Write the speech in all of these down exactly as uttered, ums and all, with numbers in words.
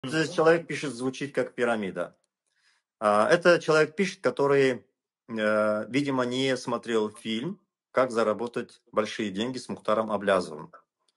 Здесь человек пишет, звучит как пирамида. А, Это человек пишет, который, э, видимо, не смотрел фильм «Как заработать большие деньги» с Мухтаром Аблязовым.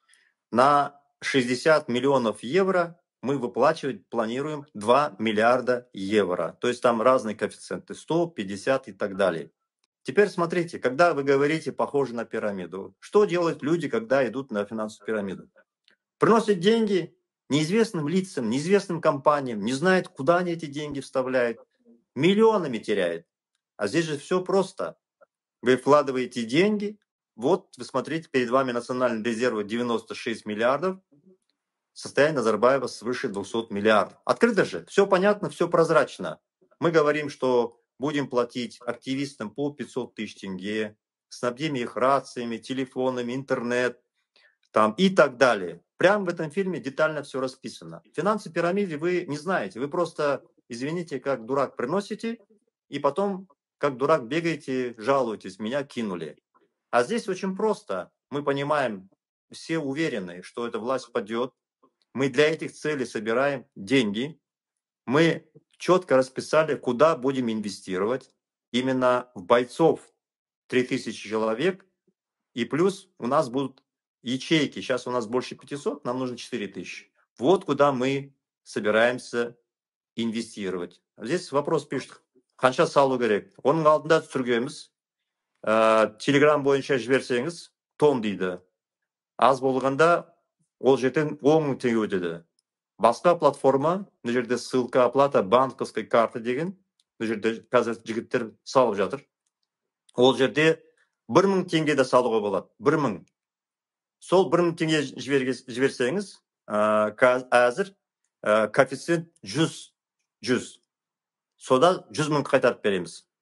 На шестьдесят миллионов евро мы выплачивать планируем два миллиарда евро. То есть там разные коэффициенты, сто, пятьдесят и так далее. Теперь смотрите, когда вы говорите «похоже на пирамиду», что делают люди, когда идут на финансовую пирамиду? Приносят деньги неизвестным лицам, неизвестным компаниям, не знают, куда они эти деньги вставляют, миллионами теряют. А здесь же все просто. Вы вкладываете деньги, вот вы смотрите, перед вами национальный резерв девяносто шесть миллиардов, состояние Назарбаева свыше двухсот миллиардов. Открыто же, все понятно, все прозрачно. Мы говорим, что будем платить активистам по пятьсот тысяч тенге, снабдим их рациями, телефонами, интернет, там и так далее. Прямо в этом фильме детально все расписано. Финансы пирамиды вы не знаете, вы просто, извините, как дурак приносите, и потом, как дурак бегаете, жалуетесь, меня кинули. А здесь очень просто. Мы понимаем, все уверены, что эта власть падет. Мы для этих целей собираем деньги. Мы четко расписали, куда будем инвестировать. Именно в бойцов три тысячи человек. И плюс у нас будут ячейки. Сейчас у нас больше пятисот, нам нужно четыре тысячи. Вот куда мы собираемся инвестировать. Здесь вопрос пишет. Қанша салу керек? Оның алдында түсіргенбіз. Телеграм бойынша жіберсеңіз, тон дейді. Аз болғанда ол жерден он мың теңге өтеді. Басқа платформа, мына жерде ссылка оплата банковской карты деген, мына жерде қазір жігіттер салып жатыр. Ол жерде бір мың теңге де салуға болады. бір мың. Сол бір мың теңге жіберсеңіз, әзір коэффициент жүз. жүз. Сода жүз мың қайтарып береміз.